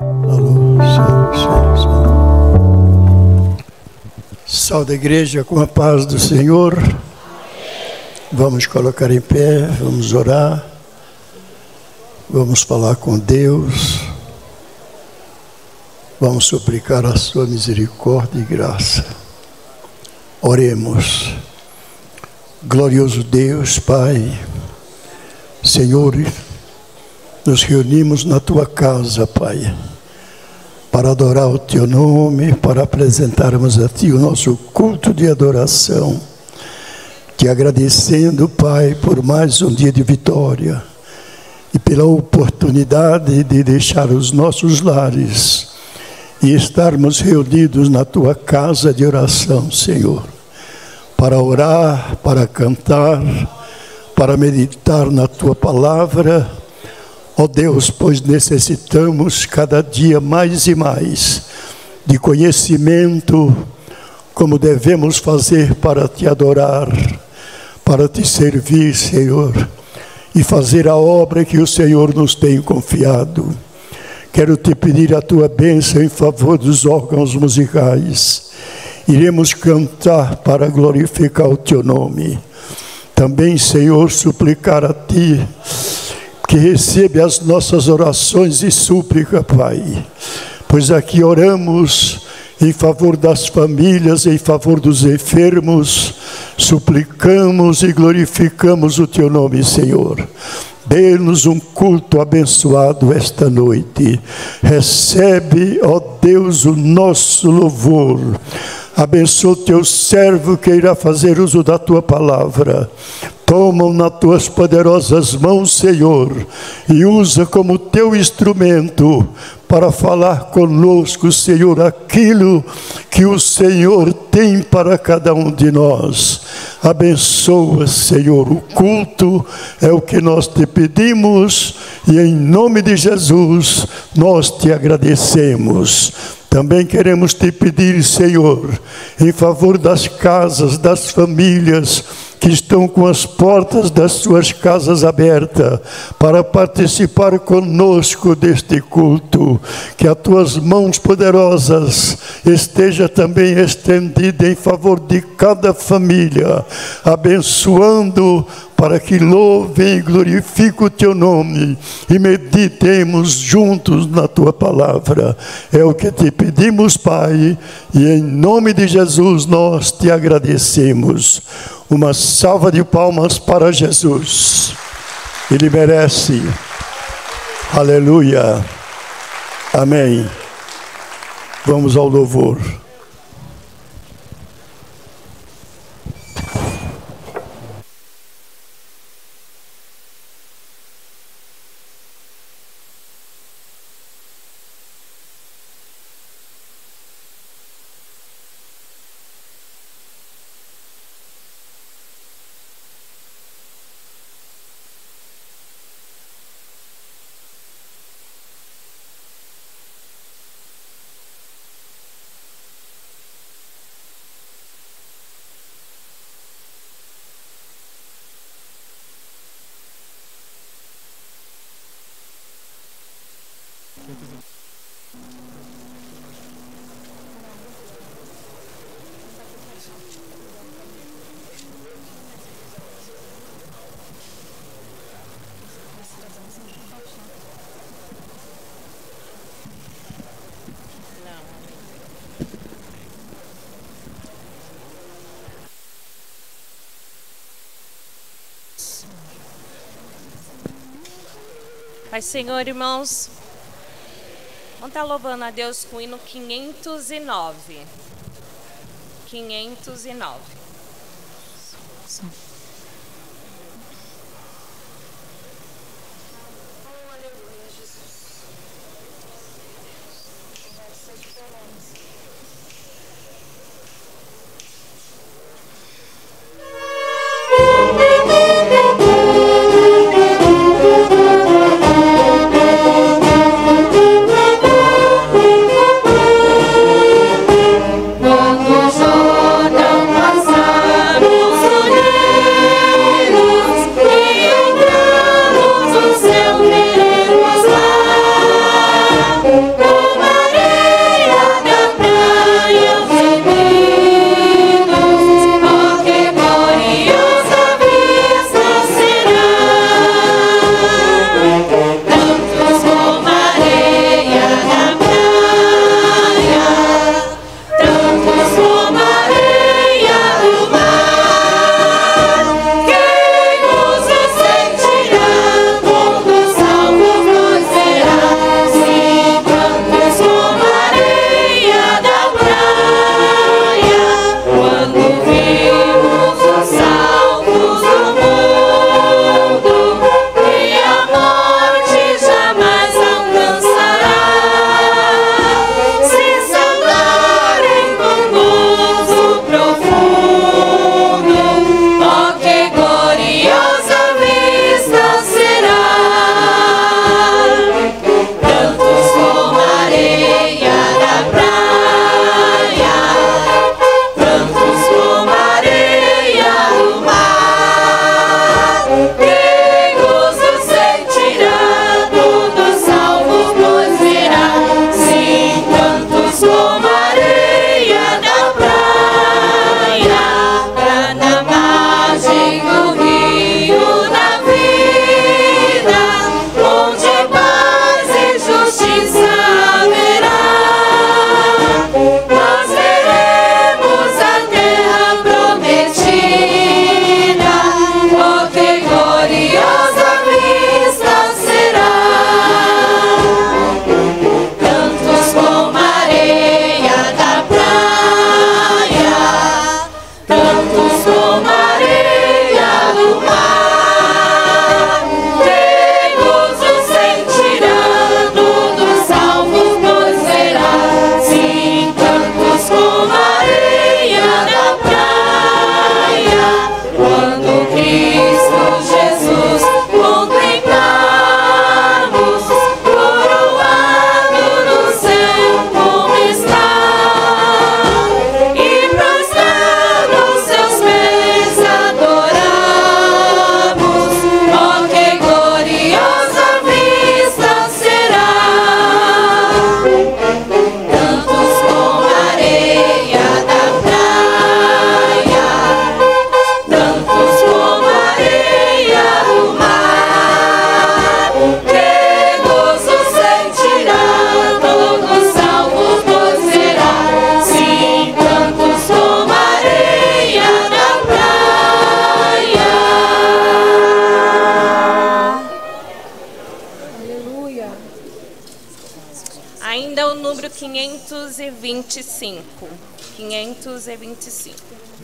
Saúde a igreja com a paz do Senhor. Vamos colocar em pé, vamos orar, vamos falar com Deus, vamos suplicar a sua misericórdia e graça. Oremos. Glorioso Deus, Pai, Senhor, nos reunimos na Tua casa, Pai, para adorar o Teu nome, para apresentarmos a Ti o nosso culto de adoração, Te agradecendo, Pai, por mais um dia de vitória e pela oportunidade de deixar os nossos lares e estarmos reunidos na Tua casa de oração, Senhor, para orar, para cantar, para meditar na Tua palavra. Ó Deus, pois necessitamos cada dia mais e mais de conhecimento, como devemos fazer para Te adorar, para Te servir, Senhor, e fazer a obra que o Senhor nos tem confiado. Quero Te pedir a Tua bênção em favor dos órgãos musicais. Iremos cantar para glorificar o Teu nome. Também, Senhor, suplicar a Ti que recebe as nossas orações e súplica, Pai, pois aqui oramos em favor das famílias, em favor dos enfermos, suplicamos e glorificamos o Teu nome, Senhor. Dê-nos um culto abençoado esta noite. Recebe, ó Deus, o nosso louvor. Abençoa o Teu servo que irá fazer uso da Tua palavra. Toma-o nas Tuas poderosas mãos, Senhor, e usa como Teu instrumento para falar conosco, Senhor, aquilo que o Senhor tem para cada um de nós. Abençoa, Senhor, o culto é o que nós Te pedimos e em nome de Jesus nós Te agradecemos. Também queremos Te pedir, Senhor, em favor das casas, das famílias que estão com as portas das suas casas abertas para participar conosco deste culto, que as Tuas mãos poderosas esteja também estendida em favor de cada família, abençoando para que louvem e glorifiquem o Teu nome e meditemos juntos na Tua palavra. É o que Te pedimos, Pai, e em nome de Jesus nós Te agradecemos. Uma salva de palmas para Jesus. Ele merece. Aleluia. Amém. Vamos ao louvor. Pai, Senhor, irmãos, vamos estar louvando a Deus com o hino 509. 509. Quando o Jordão passar, Ainda o número 525. 525.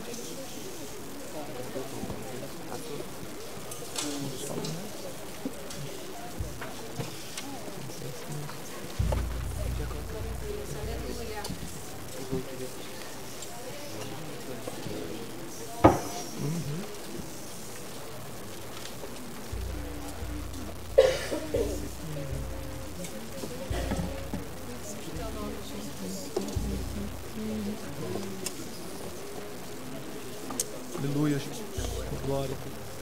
Aleluia, Jesus. Glória.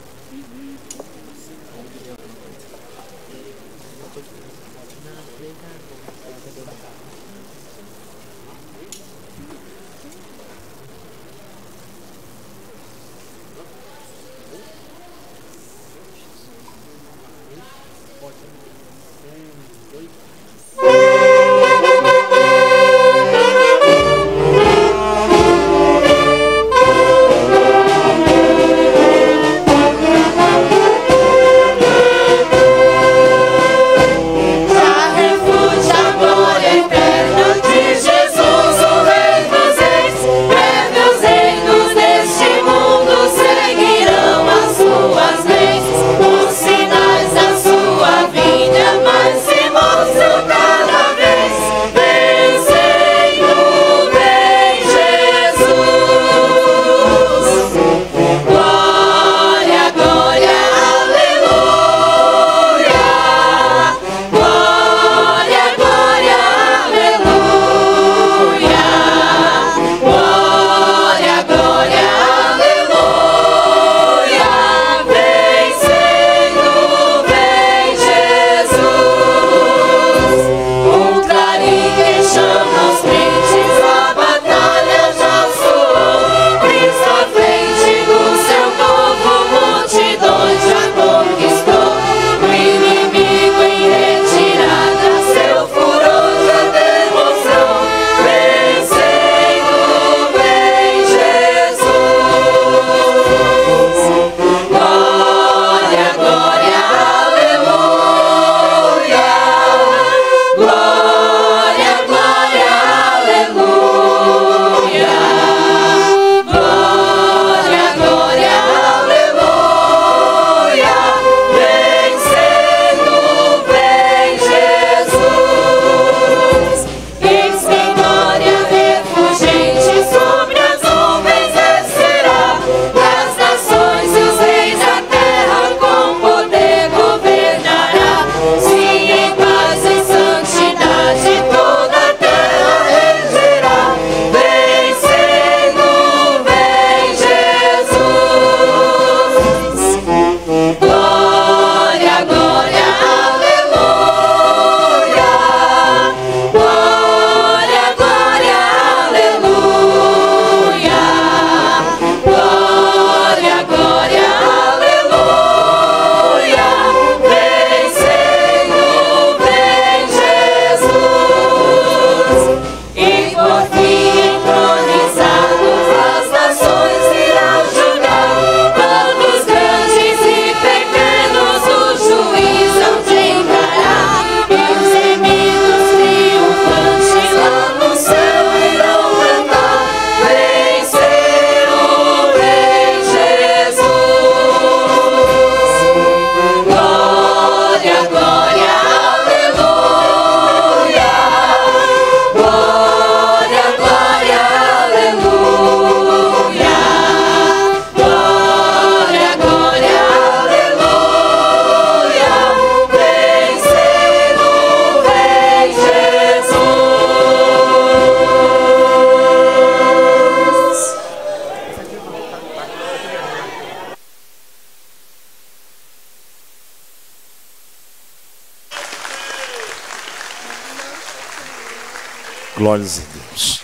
Glórias a Deus.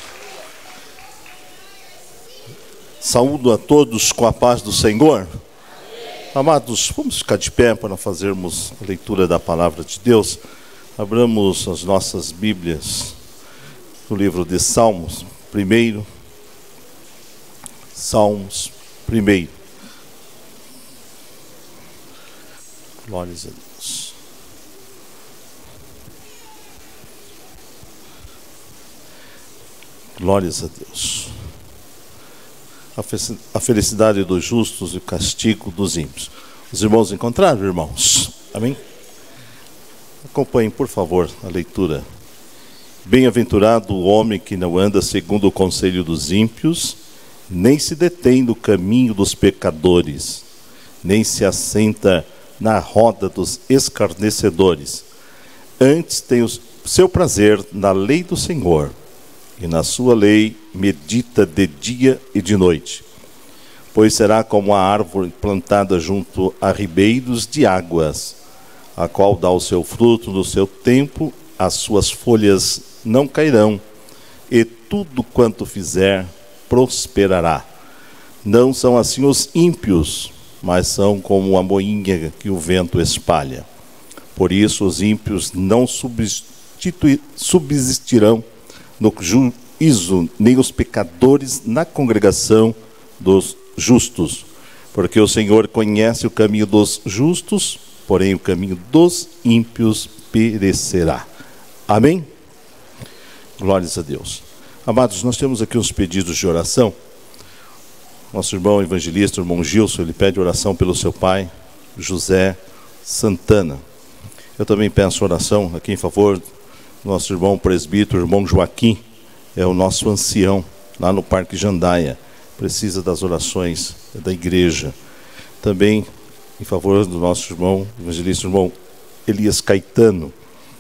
Saúdo a todos com a paz do Senhor. Amados, vamos ficar de pé para fazermos a leitura da palavra de Deus. Abramos as nossas Bíblias no livro de Salmos, primeiro. Salmos, primeiro. Glórias a Deus. Glórias a Deus. A felicidade dos justos e o castigo dos ímpios. Os irmãos encontraram, irmãos? Amém? Acompanhem, por favor, a leitura. Bem-aventurado o homem que não anda segundo o conselho dos ímpios, nem se detém no caminho dos pecadores, nem se assenta na roda dos escarnecedores. Antes tem o seu prazer na lei do Senhor, e na sua lei medita de dia e de noite. Pois será como a árvore plantada junto a ribeiros de águas, a qual dá o seu fruto no seu tempo, as suas folhas não cairão, e tudo quanto fizer prosperará. Não são assim os ímpios, mas são como a moinha que o vento espalha. Por isso os ímpios não subsistirão no juízo, nem os pecadores na congregação dos justos. Porque o Senhor conhece o caminho dos justos, porém o caminho dos ímpios perecerá. Amém? Glórias a Deus. Amados, nós temos aqui uns pedidos de oração. Nosso irmão evangelista, o irmão Gilson, ele pede oração pelo seu pai, José Santana. Eu também peço oração aqui em favor do nosso irmão presbítero, irmão Joaquim, é o nosso ancião, lá no Parque Jandaia. Precisa das orações da igreja. Também em favor do nosso irmão evangelista, irmão Elias Caetano.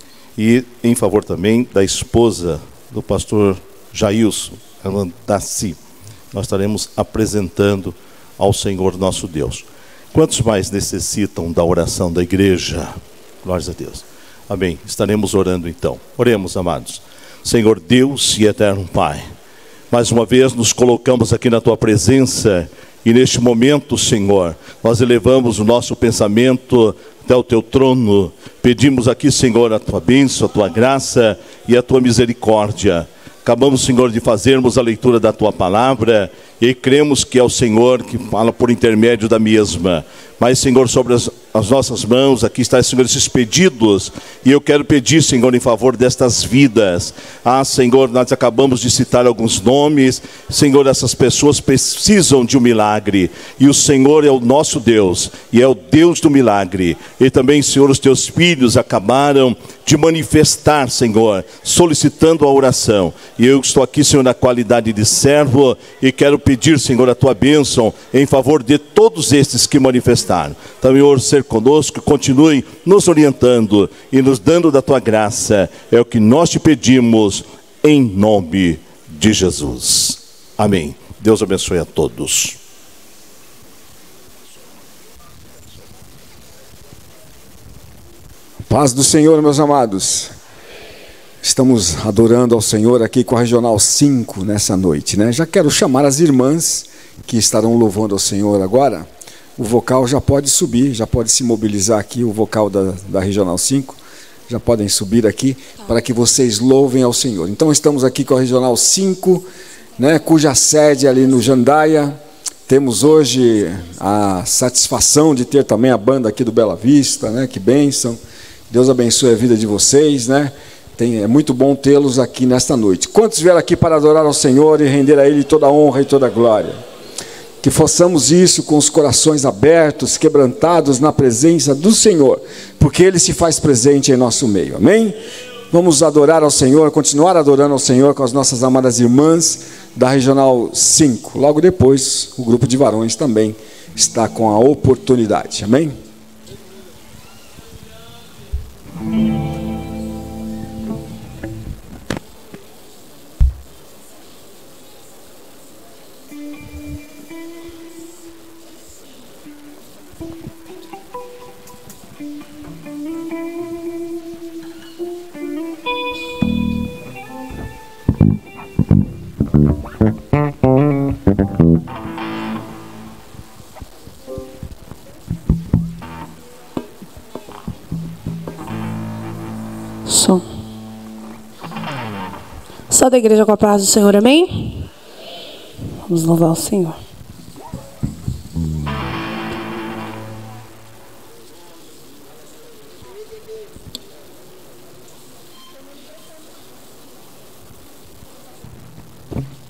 E em favor também da esposa do pastor Jailson, Alandaci. Nós estaremos apresentando ao Senhor nosso Deus. Quantos mais necessitam da oração da igreja? Glórias a Deus. Amém. Estaremos orando então. Oremos, amados. Senhor Deus e eterno Pai, mais uma vez nos colocamos aqui na Tua presença e neste momento, Senhor, nós elevamos o nosso pensamento até o Teu trono. Pedimos aqui, Senhor, a Tua bênção, a Tua graça e a Tua misericórdia. Acabamos, Senhor, de fazermos a leitura da Tua palavra e cremos que é o Senhor que fala por intermédio da mesma. Mas, Senhor, sobre as nossas mãos, aqui está, Senhor, esses pedidos. E eu quero pedir, Senhor, em favor destas vidas. Ah, Senhor, nós acabamos de citar alguns nomes. Senhor, essas pessoas precisam de um milagre. E o Senhor é o nosso Deus. E é o Deus do milagre. E também, Senhor, os teus filhos acabaram de manifestar, Senhor, solicitando a oração. E eu estou aqui, Senhor, na qualidade de servo. E quero pedir, Senhor, a tua bênção em favor de todos estes que manifestaram. Também, Senhor, ser conosco, continue nos orientando e nos dando da tua graça. É o que nós te pedimos em nome de Jesus. Amém. Deus abençoe a todos. Paz do Senhor, meus amados. Estamos adorando ao Senhor aqui com a Regional 5 nessa noite, né? Já quero chamar as irmãs que estarão louvando ao Senhor agora. O vocal já pode subir, já pode se mobilizar aqui, o vocal da Regional 5. Já podem subir aqui para que vocês louvem ao Senhor. Então estamos aqui com a Regional 5, né, cuja sede ali no Jandaia. Temos hoje a satisfação de ter também a banda aqui do Bela Vista, né? Que bênção. Deus abençoe a vida de vocês, né? É muito bom tê-los aqui nesta noite. Quantos vieram aqui para adorar ao Senhor e render a Ele toda a honra e toda a glória? Que façamos isso com os corações abertos, quebrantados na presença do Senhor, porque Ele se faz presente em nosso meio, amém? Vamos adorar ao Senhor, continuar adorando ao Senhor com as nossas amadas irmãs da Regional 5. Logo depois, o grupo de varões também está com a oportunidade, amém? Só da igreja com a paz do Senhor, amém? Vamos louvar o Senhor.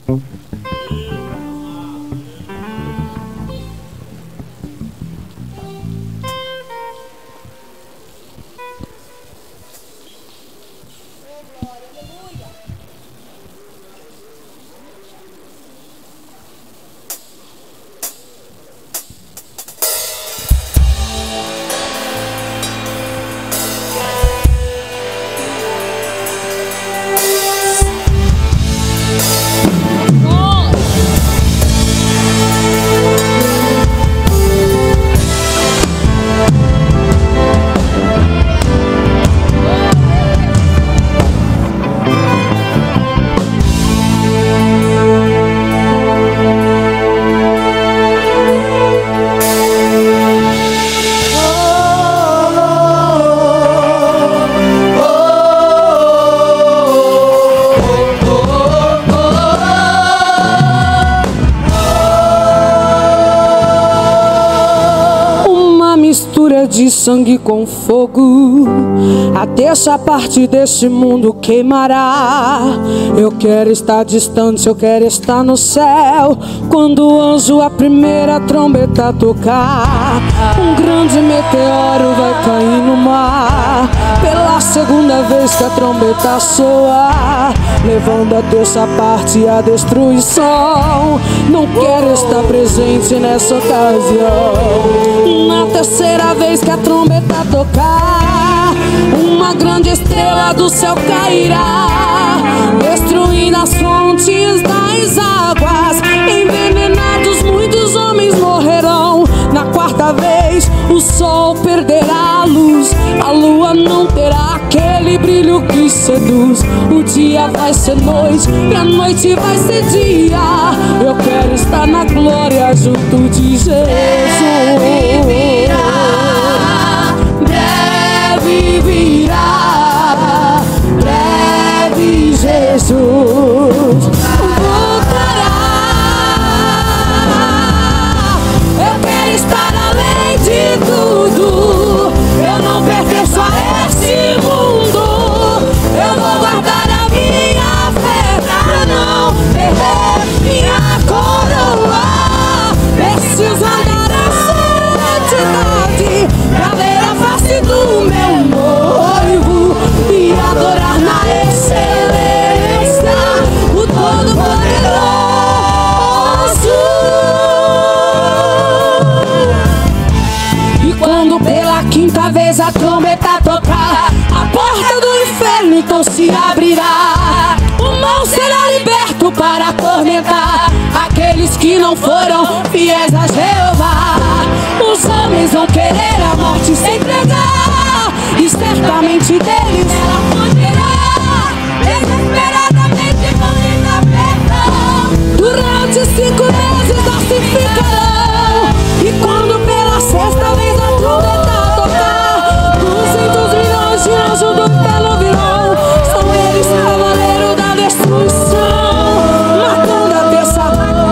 De sangue com fogo, a terça parte desse mundo queimará. Eu quero estar distante, eu quero estar no céu, quando o anjo a primeira trombeta tocar. Um grande meteoro vai cair no mar, pela segunda vez que a trombeta soa, levando a terça parte à destruição. Não quero estar presente nessa ocasião. Na terceira vez que a trombeta tocar, uma grande estrela do céu cairá, destruindo as fontes das águas. Envenenados muitos homens morrerão. Na quarta vez o sol perderá a luz, a lua não terá aquele brilho que seduz. O dia vai ser noite e a noite vai ser dia. Eu quero estar na glória junto de Jesus. Breve virá, breve Jesus voltará. Eu quero estar além de tudo, eu não pertenço a esse mundo. Eu vou guardar a minha fé pra não perder minha coroa. Preciso andar a santidade pra ver a face do meu noivo e adorar na excelência o Todo-Poderoso. E quando pela quinta vez a trombeta tocar, a porta do inferno então se abrirá. O mal será liberto para atormentar aqueles que não foram fiéis a Jeová. Os homens vão querer a morte se entregar, e certamente deles ela poderá. Desesperadamente vão lhe dar perdão. Durante 5 meses assim ficarão. E quando pela sexta vez a trombeta tocar, 200 milhões de anjos do inferno virão. São eles cavaleiros da destruição, matando a terça.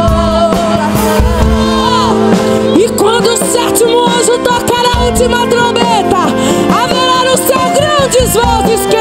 E quando o sétimo anjo tocar a última trombeta, haverá no céu grandes vozes que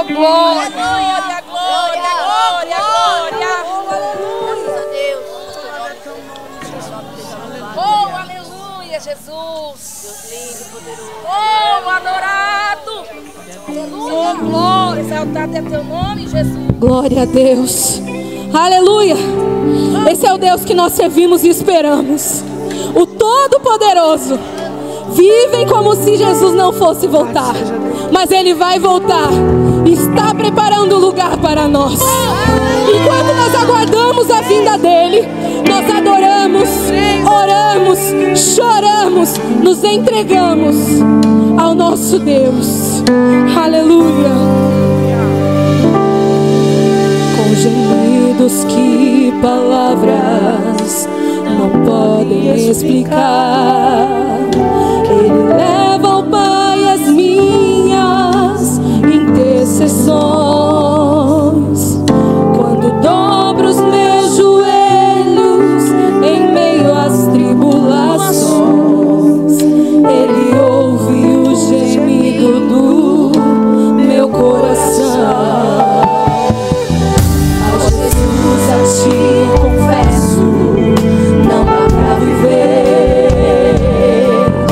Oh, glória, glória, glória, glória, glória. Oh, aleluia, Jesus. Oh, adorado. Oh, glória, exaltado é teu nome, Jesus. Glória a Deus. Aleluia. Esse é o Deus que nós servimos e esperamos. O Todo-Poderoso. Vivem como se Jesus não fosse voltar, mas Ele vai voltar. Está preparando lugar para nós. Enquanto nós aguardamos a vinda dEle, nós adoramos, oramos, choramos, nos entregamos ao nosso Deus. Aleluia. Com gemidos que palavras não podem explicar, Ele leva ao Pai as minhas intercessões. Quando dobro os meus joelhos em meio às tribulações, Ele ouve o gemido do meu coração. A Jesus, a Ti confesso, não dá pra viver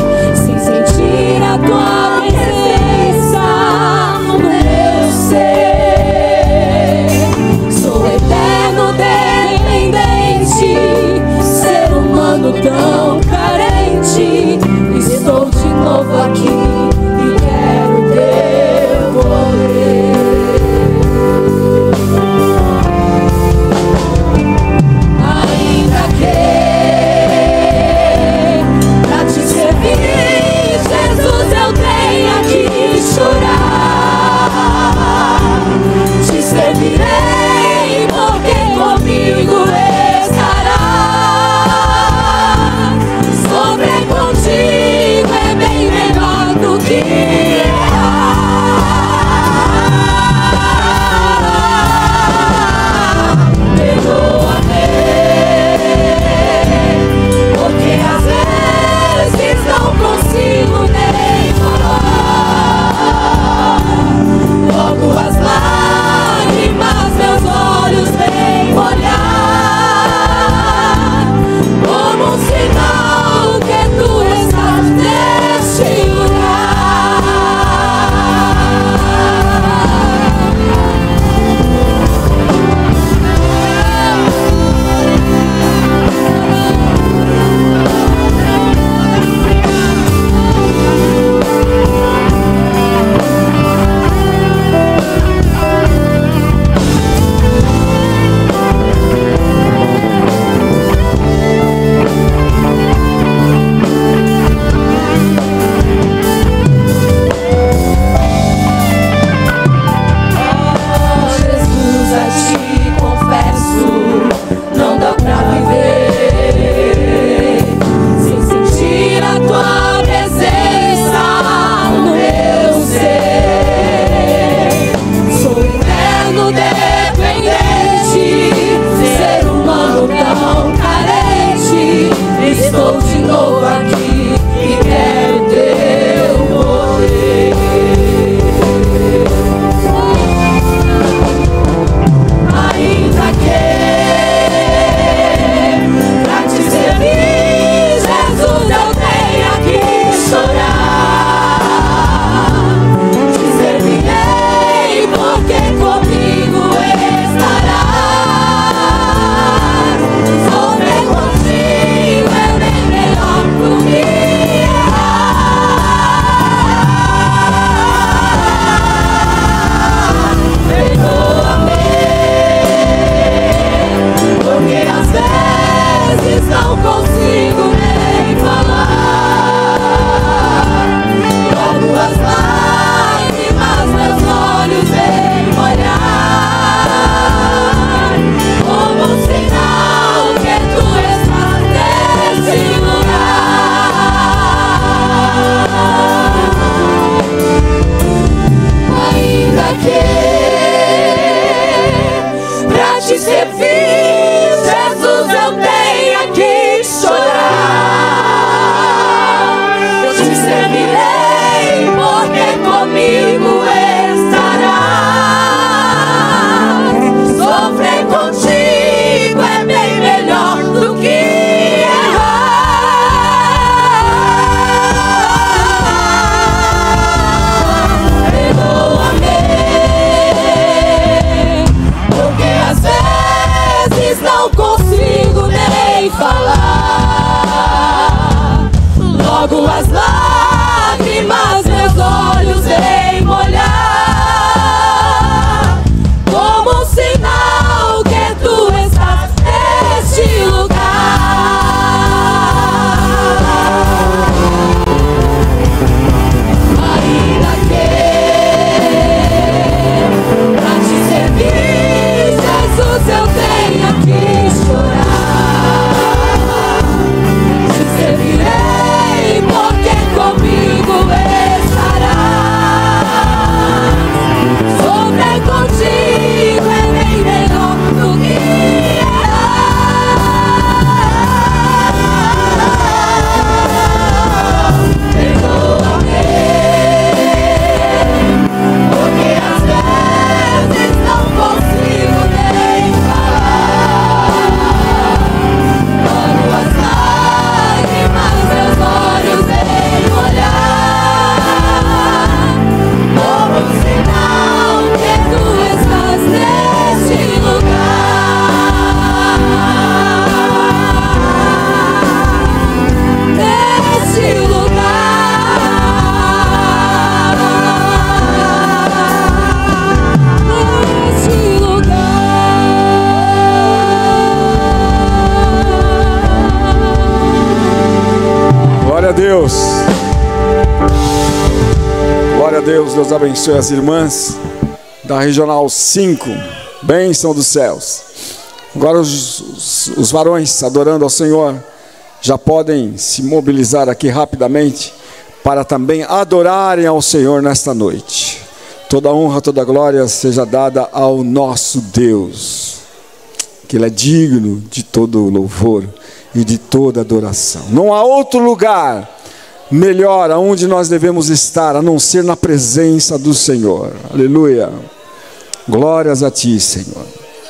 a Deus. Deus abençoe as irmãs da Regional 5. Bênção dos céus. Agora os varões adorando ao Senhor já podem se mobilizar aqui rapidamente para também adorarem ao Senhor nesta noite. Toda honra, toda glória seja dada ao nosso Deus, que Ele é digno de todo louvor e de toda adoração. Não há outro lugar melhor aonde nós devemos estar, a não ser na presença do Senhor. Aleluia. Glórias a Ti, Senhor.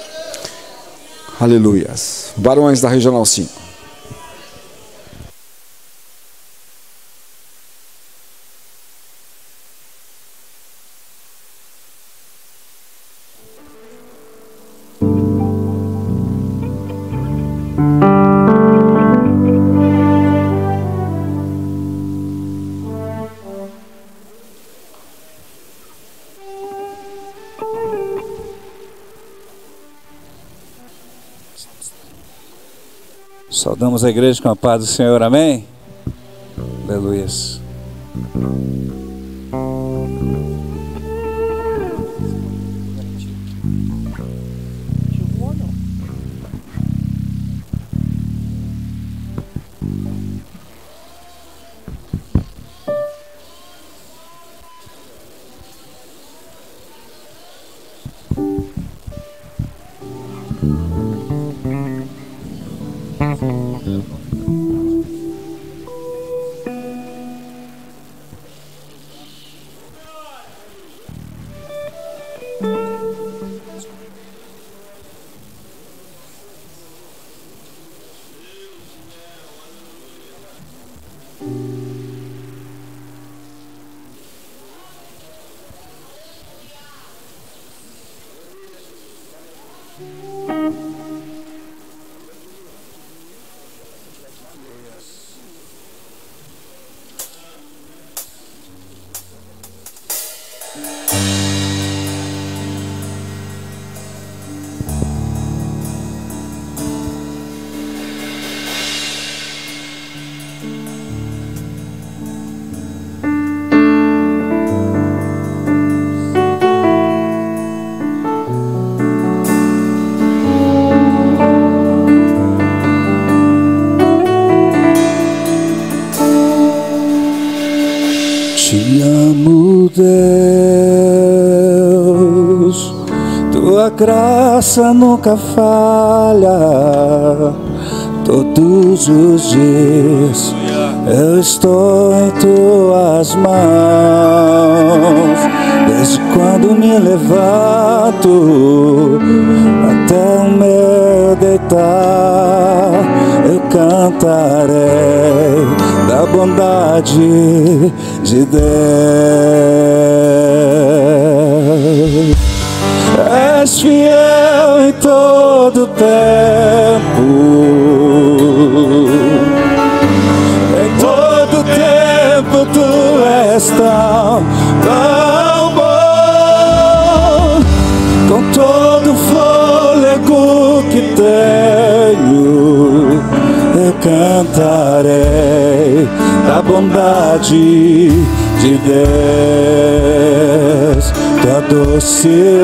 Aleluias. Varões da Regional 5. Saudamos a igreja com a paz do Senhor, amém? Aleluias. Te amo, Deus, tua graça nunca falha. Todos os dias eu estou em tuas mãos. Desde quando me levanto até o meu deitar, eu cantarei da bondade de Deus. És fiel em todo tempo, em todo tempo tu és tão bom. Com todo o fôlego que tenho, eu cantarei da bondade de Deus. Tua doce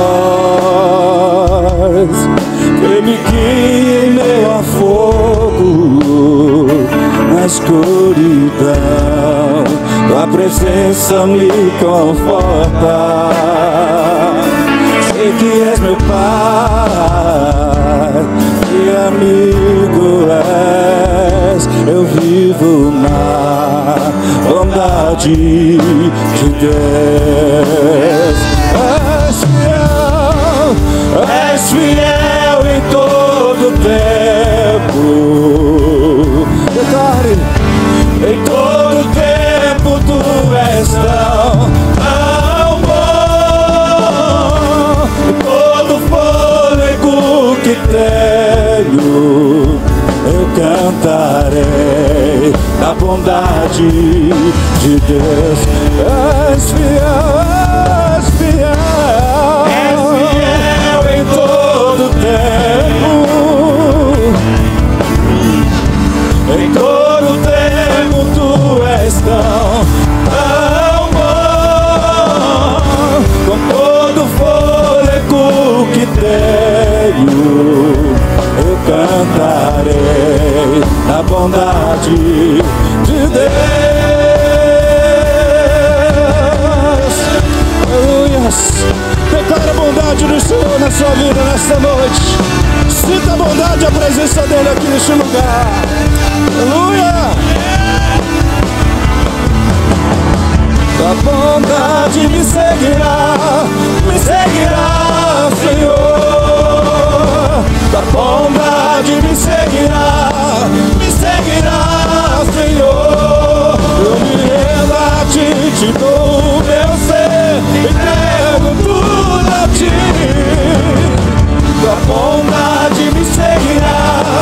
voz que me guia em meio a fogo, na escuridão, tua presença me conforta. Sei que és meu Pai e amigo és, eu vivo na bondade de Deus. És fiel em todo tempo, declare, em todo tempo tu és tão bom. Todo fôlego que tenho, eu cantarei da bondade de Deus. És fiel, és fiel, és fiel em todo tempo, em todo tempo tu és tão bom. cantarei a bondade de Deus. Aleluias. Declara a bondade do Senhor na sua vida nesta noite. Sinta a bondade e a presença dele aqui neste lugar. Aleluia. A bondade me seguirá, Senhor. A bondade me seguirá, Senhor. Eu me rendo a ti, te dou o meu ser, entrego tudo a ti. A bondade me seguirá,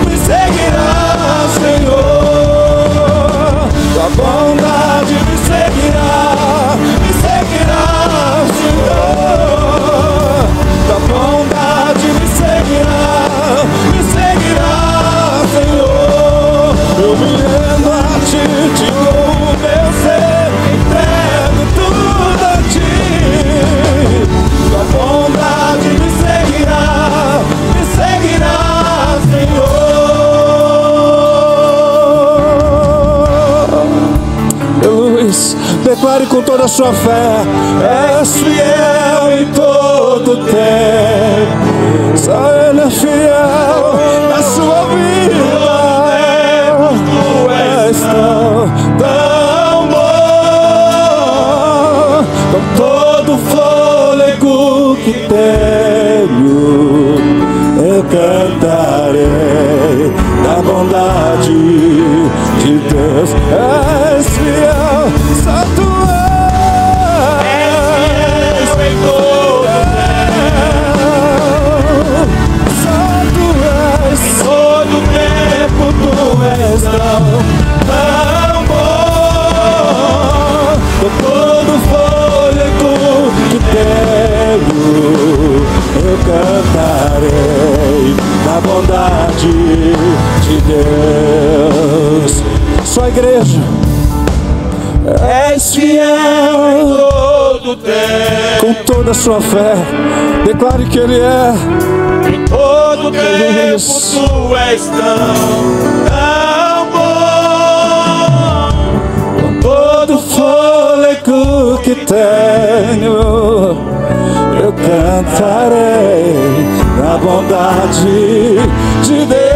Senhor. A bondade me seguirá, Senhor. A bondade me seguirá, Senhor. Eu me rendo a ti, te dou o meu ser, entrego tudo a ti. A bondade me seguirá, Senhor. Luiz, declare com toda a sua fé: és fiel em todo tempo. Só Ele é fiel na sua vida. Tu és tão bom, com todo o fôlego que tenho, eu cantarei da bondade de Deus. És fiel, só tu és fiel em todo tempo. Só tu és, em todo tempo tu és tão bom. Com todo o fôlego que tenho, eu cantarei da bondade de Deus. Sua igreja, és fiel em todo tempo, com toda a sua fé. Declare que Ele é em todo tempo. Tu és tão bom, com todo o fôlego que tenho, eu cantarei da bondade de Deus.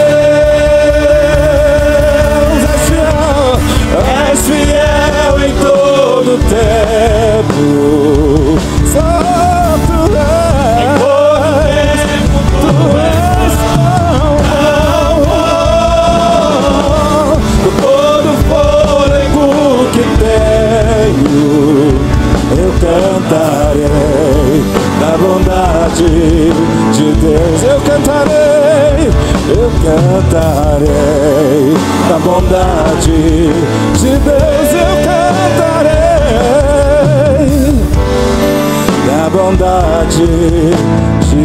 És fiel em todo tempo. Só tu és. Em todo tempo tu és tão bom. Com todo o fôlego que tenho, eu cantarei da bondade de Deus. Eu cantarei da bondade de Deus. Eu cantarei da bondade de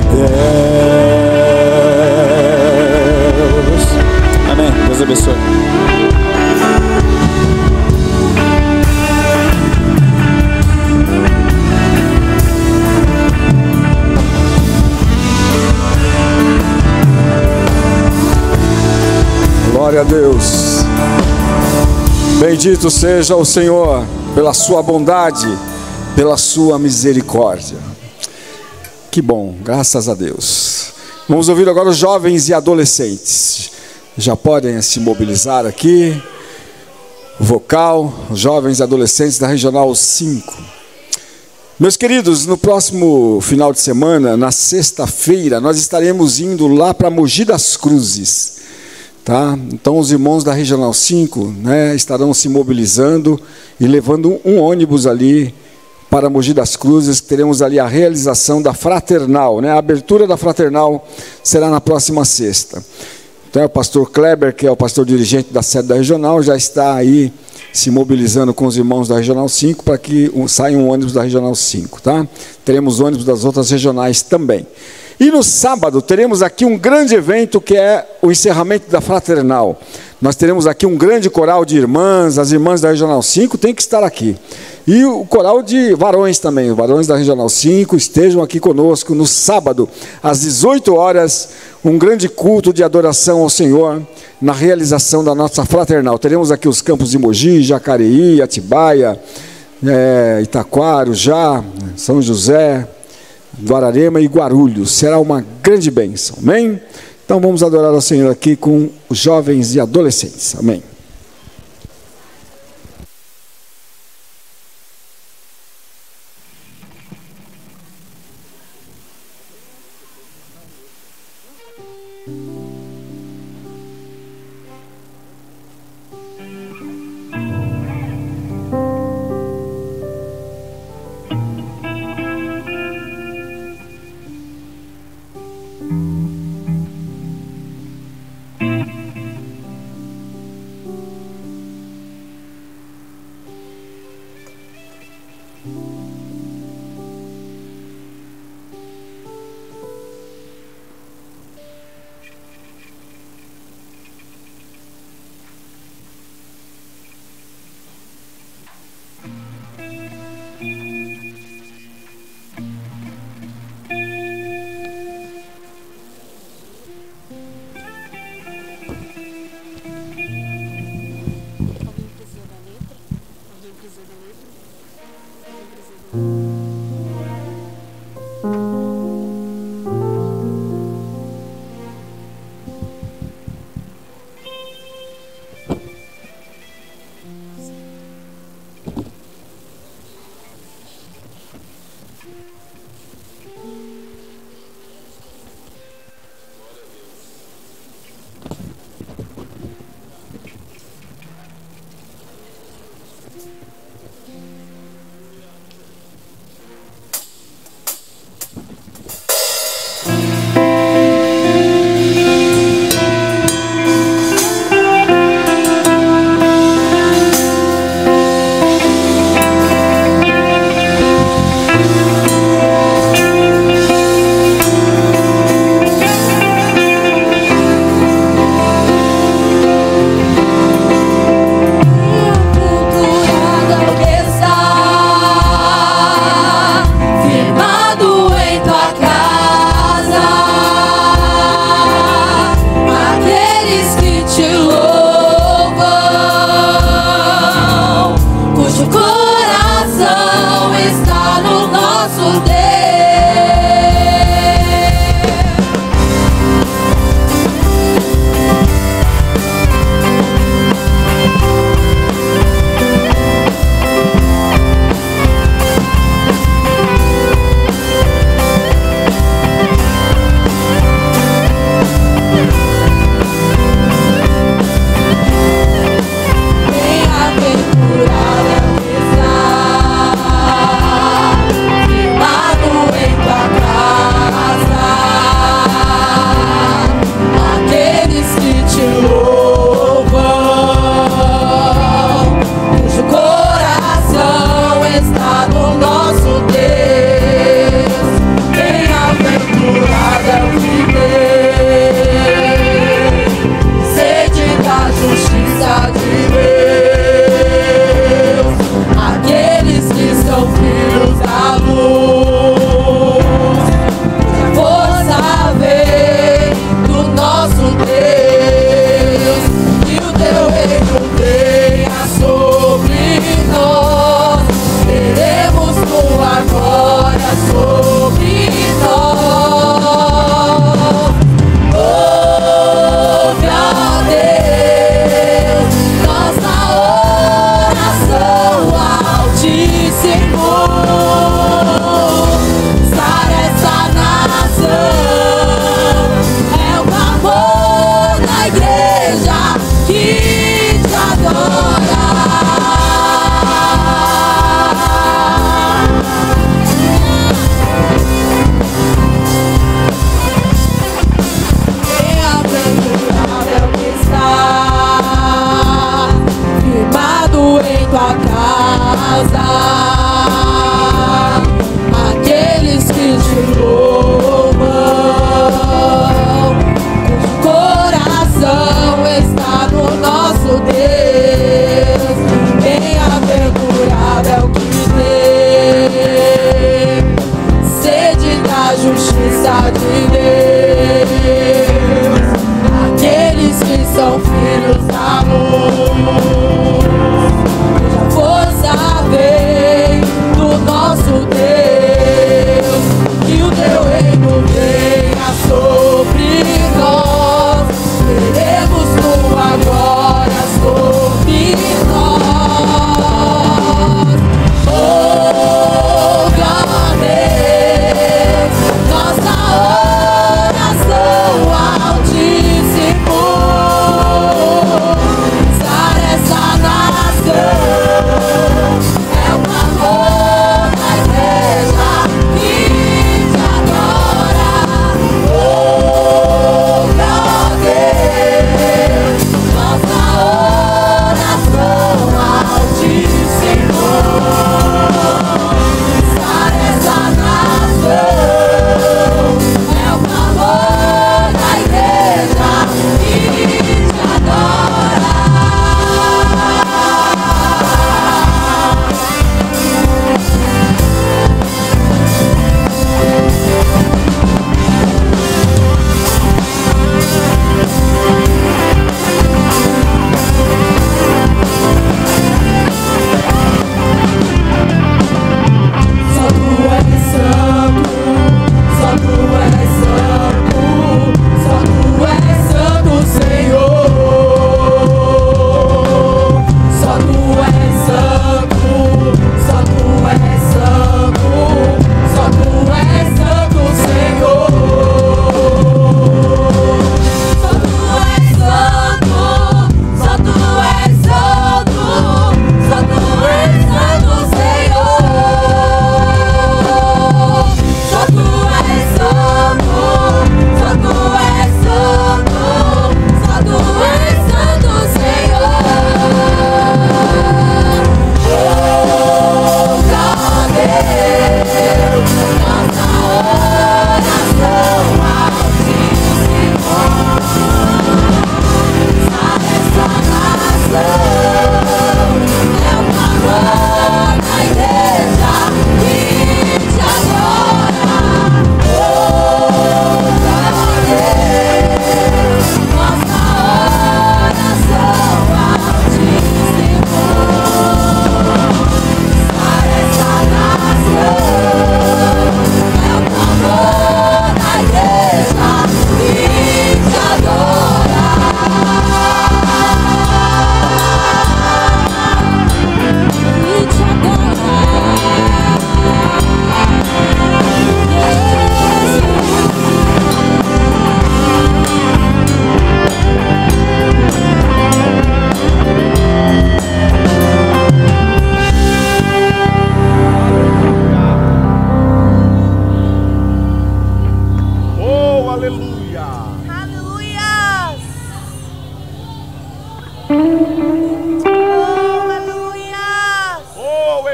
Deus. Amém. Deus abençoe. Glória a Deus. Bendito seja o Senhor pela sua bondade, pela sua misericórdia. Que bom, graças a Deus. Vamos ouvir agora os jovens e adolescentes. Já podem se mobilizar aqui. Vocal, jovens e adolescentes da Regional 5. Meus queridos, no próximo final de semana, na sexta-feira, nós estaremos indo lá para Mogi das Cruzes. Tá? Então os irmãos da Regional 5, né, estarão se mobilizando e levando um ônibus ali para Mogi das Cruzes. Teremos ali a realização da Fraternal, né? A abertura da Fraternal será na próxima sexta. Então o pastor Kleber, que é o pastor dirigente da sede da Regional, já está aí se mobilizando com os irmãos da Regional 5 para que saia um ônibus da Regional 5. Tá? Teremos ônibus das outras regionais também. E no sábado teremos aqui um grande evento que é o encerramento da Fraternal. Nós teremos aqui um grande coral de irmãs, as irmãs da Regional 5 têm que estar aqui. E o coral de varões também, os varões da Regional 5 estejam aqui conosco no sábado, às 18 horas, um grande culto de adoração ao Senhor, na realização da nossa fraternal. Teremos aqui os campos de Mogi, Jacareí, Atibaia, Itaquara, Já, São José, Guararema e Guarulhos. Será uma grande bênção, amém? Então vamos adorar ao Senhor aqui com os jovens e adolescentes, amém. Cultura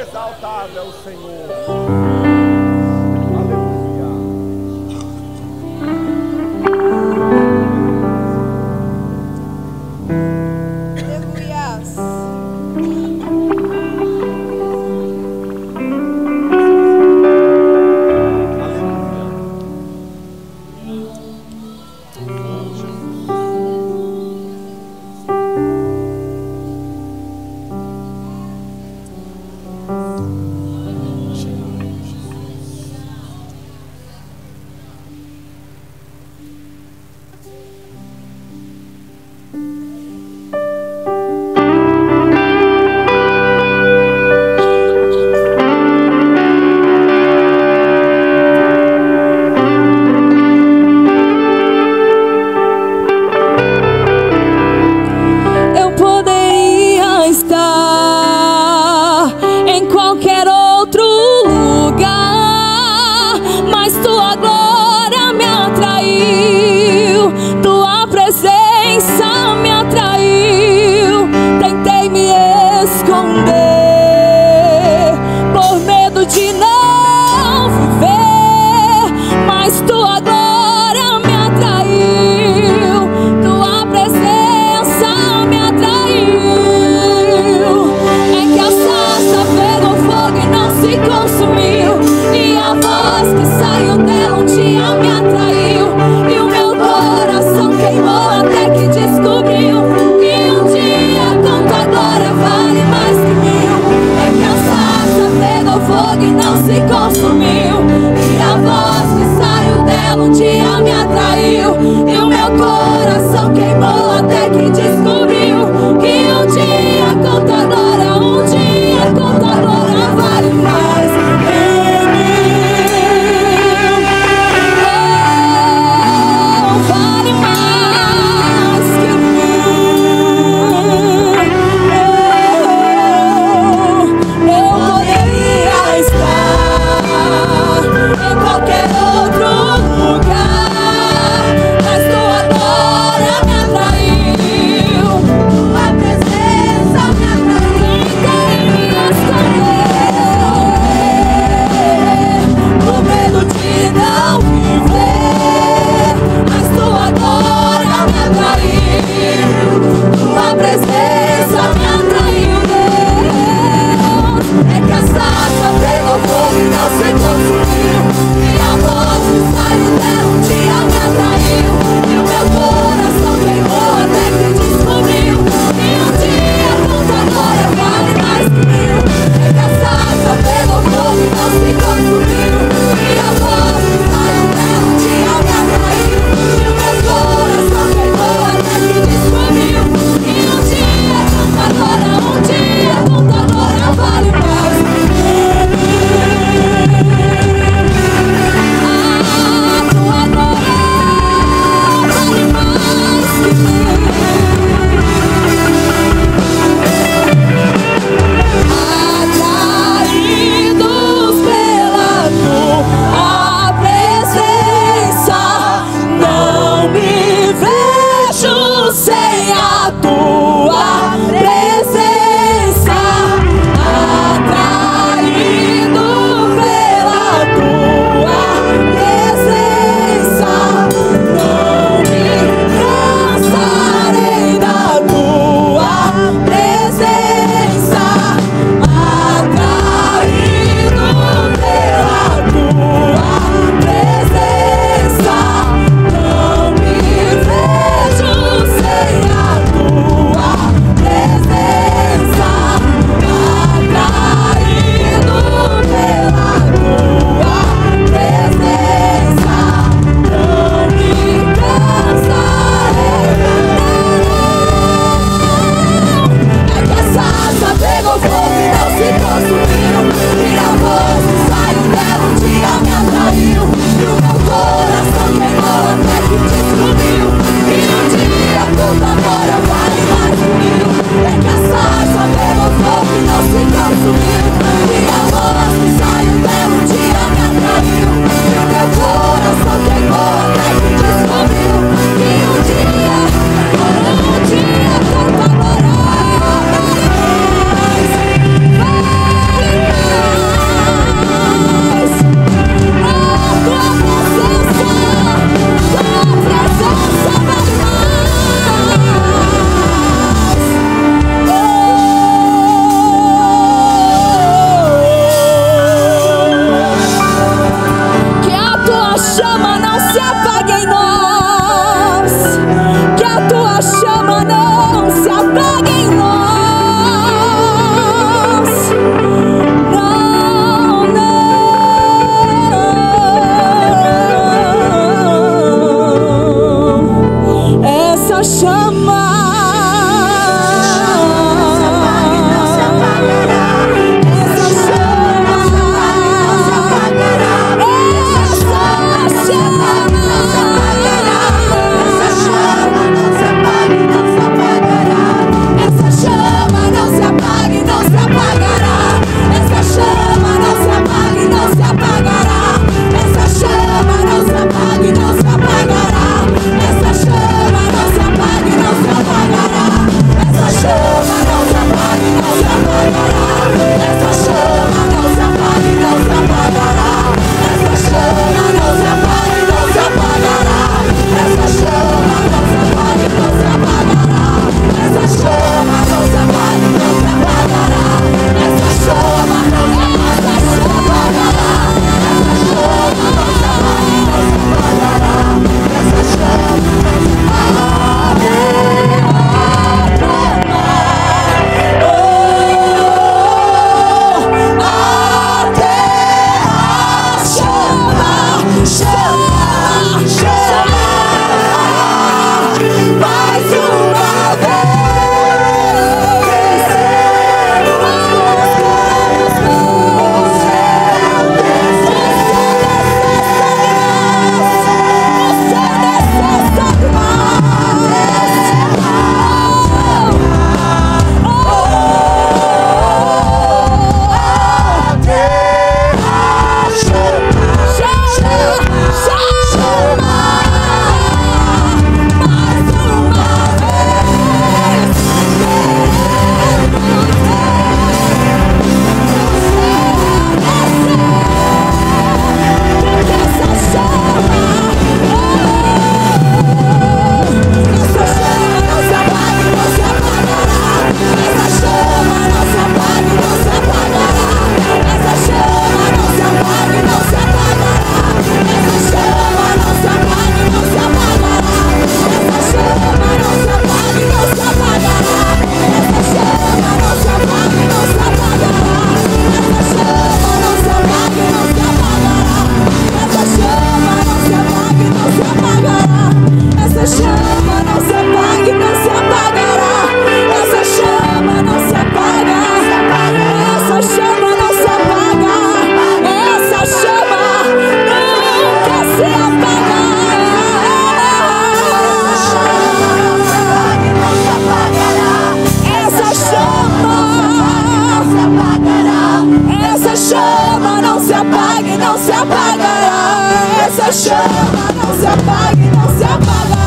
Exaltado é o Senhor. chama não se apague, não se apagará.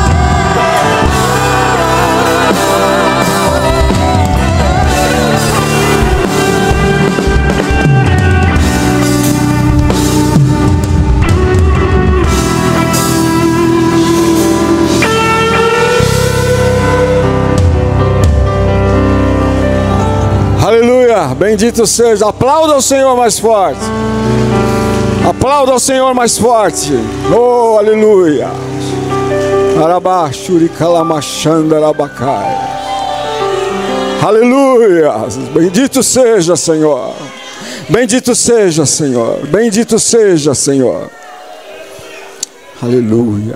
Aleluia, bendito seja. Aplauda o Senhor mais forte. Aplauda o Senhor mais forte. Oh, aleluia. Aleluia. Bendito seja, Senhor. Bendito seja, Senhor. Bendito seja, Senhor. Aleluia.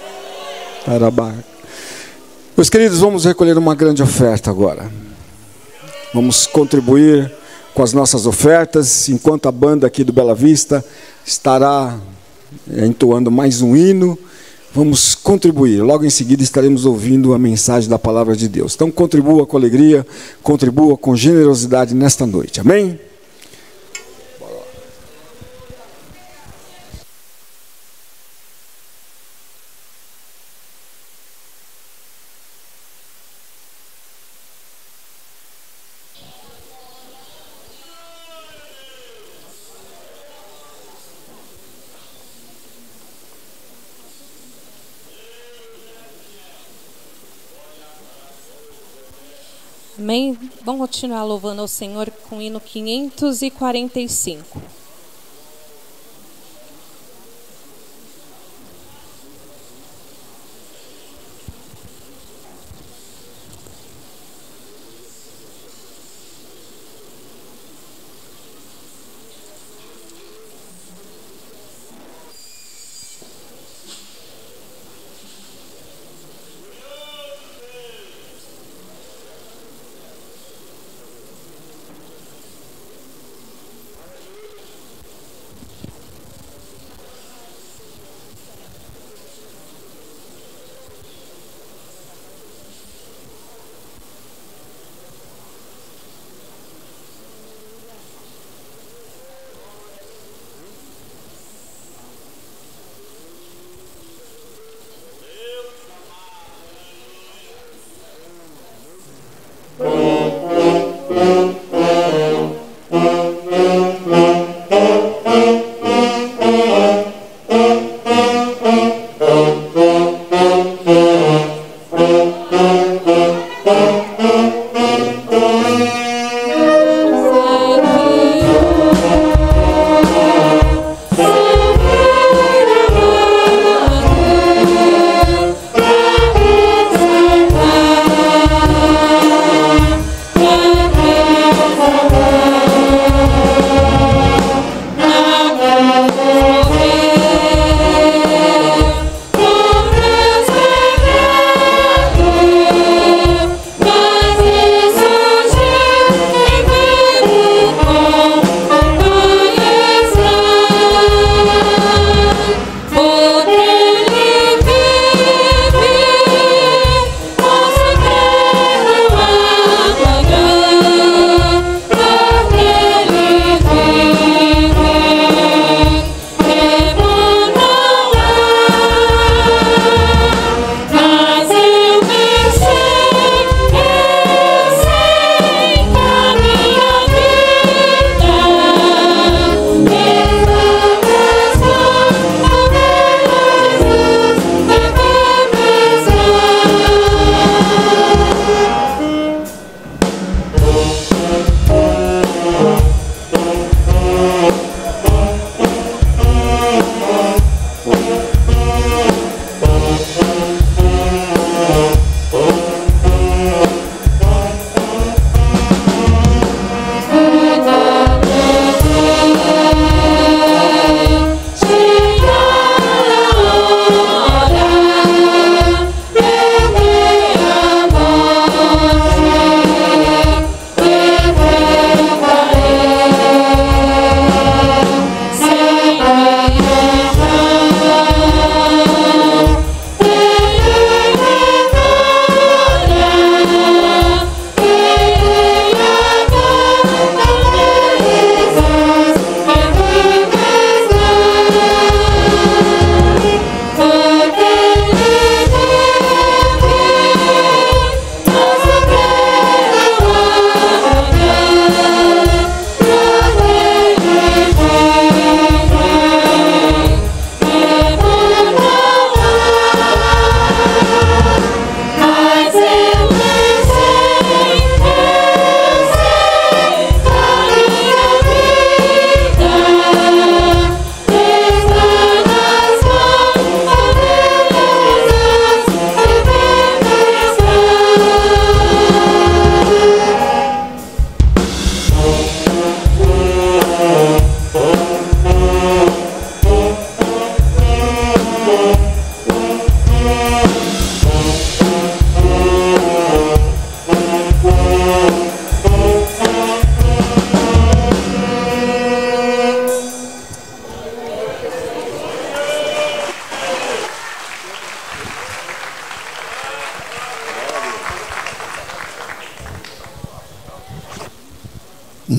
Meus queridos, vamos recolher uma grande oferta agora. Vamos contribuir com as nossas ofertas, enquanto a banda aqui do Bela Vista estará entoando mais um hino. Vamos contribuir. Logo em seguida estaremos ouvindo a mensagem da palavra de Deus. Então contribua com alegria, contribua com generosidade nesta noite. Amém? Amém? Vamos continuar louvando ao Senhor com o hino 545.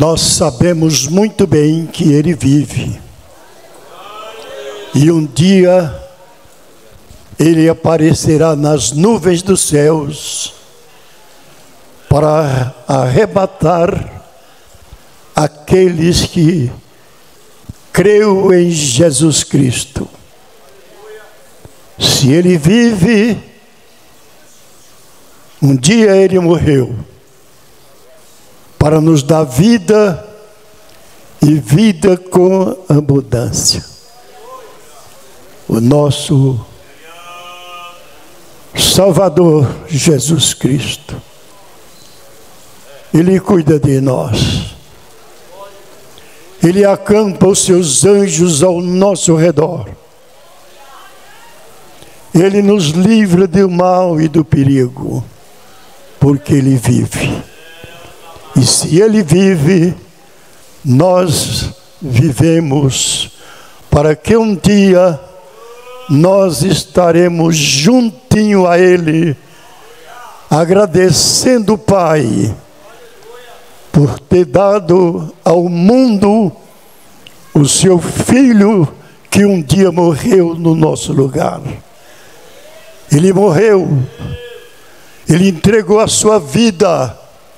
nós sabemos muito bem que Ele vive. E um dia Ele aparecerá nas nuvens dos céus para arrebatar aqueles que creem em Jesus Cristo. Se Ele vive, um dia Ele morreu para nos dar vida e vida com abundância. O nosso Salvador Jesus Cristo, Ele cuida de nós. Ele acampa os seus anjos ao nosso redor. Ele nos livra do mal e do perigo, porque Ele vive. E se Ele vive, nós vivemos, para que um dia nós estaremos juntinho a Ele, agradecendo o Pai por ter dado ao mundo o seu Filho, que um dia morreu no nosso lugar. Ele morreu, Ele entregou a sua vida,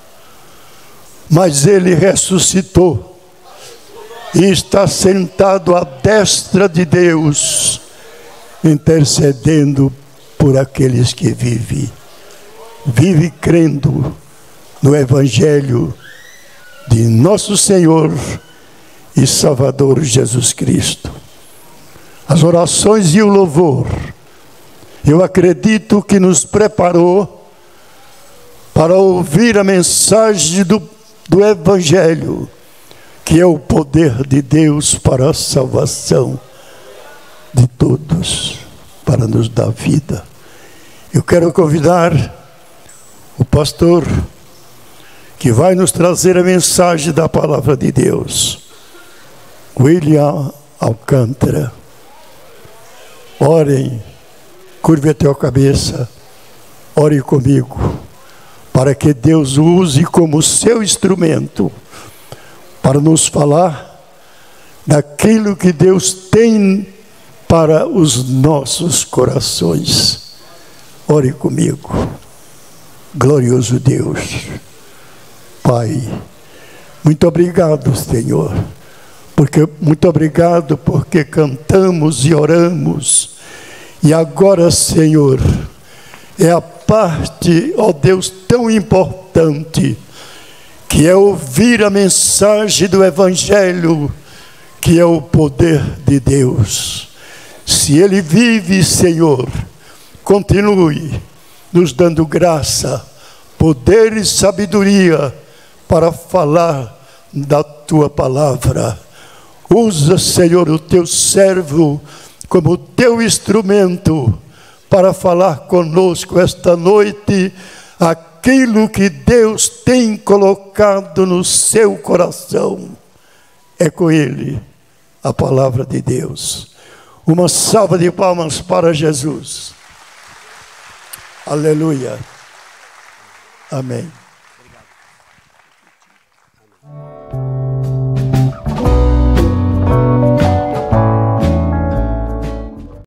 mas Ele ressuscitou e está sentado à destra de Deus, intercedendo por aqueles que vivem crendo no Evangelho de nosso Senhor e Salvador Jesus Cristo. As orações e o louvor, eu acredito que nos preparou para ouvir a mensagem do Evangelho, que é o poder de Deus para a salvação de todos, para nos dar vida. Eu quero convidar o pastor que vai nos trazer a mensagem da palavra de Deus, William Alcântara. Orem, curve a tua cabeça, ore comigo, para que Deus o use como seu instrumento para nos falar daquilo que Deus tem para os nossos corações. Ore comigo. Glorioso Deus, Pai, muito obrigado, Senhor, muito obrigado porque cantamos e oramos. E agora, Senhor, é a parte, ó Deus, tão importante, que é ouvir a mensagem do Evangelho, que é o poder de Deus. Se Ele vive, Senhor, continue nos dando graça, poder e sabedoria para falar da Tua palavra. Usa, Senhor, o Teu servo como Teu instrumento para falar conosco esta noite aquilo que Deus tem colocado no seu coração. É com Ele a palavra de Deus. Uma salva de palmas para Jesus. Aleluia. Amém.